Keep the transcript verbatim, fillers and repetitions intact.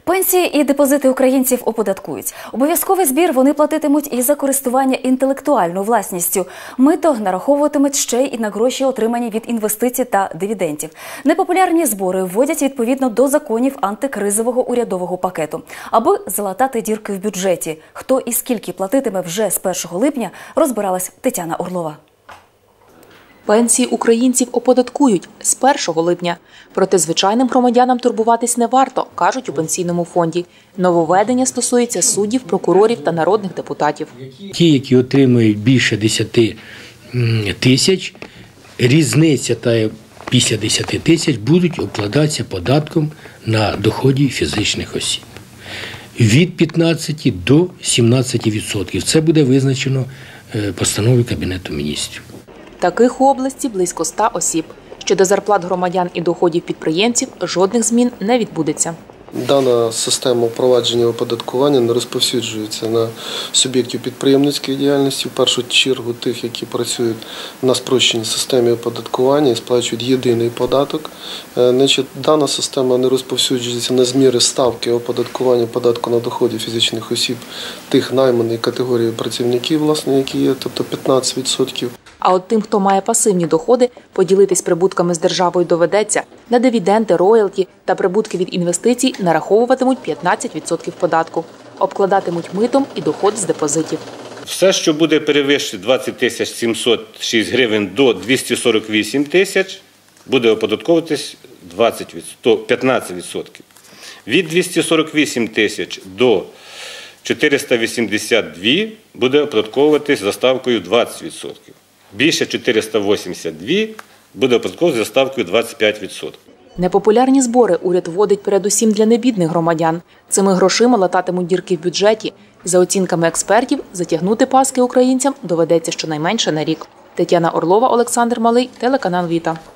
Пенсії і депозити українців оподаткують. Обов'язковий збір вони платитимуть і за користування інтелектуальною власністю. Мито нараховуватимуть ще й на гроші, отримані від інвестицій та дивідендів. Непопулярні збори вводять відповідно до законів антикризового урядового пакету. Аби залатати дірки в бюджеті, хто і скільки платитиме вже з першого липня, розбиралась Тетяна Орлова. Пенсії українців оподаткують з першого липня. Проте звичайним громадянам турбуватись не варто, кажуть у пенсійному фонді. Нововведення стосується суддів, прокурорів та народних депутатів. Ті, які отримують більше десяти тисяч, різниця та після десяти тисяч будуть обкладатися податком на доходи фізичних осіб. Від п'ятнадцяти до сімнадцяти відсотків. Це буде визначено постановою Кабінету міністрів. Таких у області близько ста осіб. Щодо зарплат громадян і доходів підприємців, жодних змін не відбудеться. Дана система впровадження оподаткування не розповсюджується на суб'єктів підприємницької діяльності, в першу чергу тих, які працюють на спрощеній системі оподаткування і сплачують єдиний податок. Значить, дана система не розповсюджується на зміри ставки оподаткування податку на доходи фізичних осіб тих найманих категорій працівників, власне, які є, тобто п'ятнадцять відсотків. А от тим, хто має пасивні доходи, поділитись прибутками з державою доведеться. На дивіденди, роялті та прибутки від інвестицій нараховуватимуть п'ятнадцять відсотків податку. Обкладатимуть митом і доход з депозитів. Все, що буде перевищити двадцять тисяч сімсот шість гривень до двісті сорок вісім тисяч, буде оподатковуватись п'ятнадцять відсотків. Від двісті сорок вісім тисяч до чотириста вісімдесят два буде оподатковуватись за ставкою двадцять відсотків. Більше чотириста вісімдесят два буде оподатковуватись за ставкою двадцять п'ять відсотків. Непопулярні збори уряд вводить передусім для небідних громадян. Цими грошима лататимуть дірки в бюджеті. За оцінками експертів, затягнути паски українцям доведеться щонайменше на рік. Тетяна Орлова, Олександр Малий, телеканал «Віта».